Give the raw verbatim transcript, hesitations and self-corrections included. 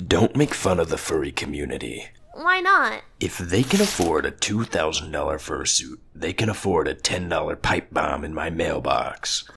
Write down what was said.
Don't make fun of the furry community. Why not? If they can afford a two thousand dollar fursuit, they can afford a ten dollar pipe bomb in my mailbox.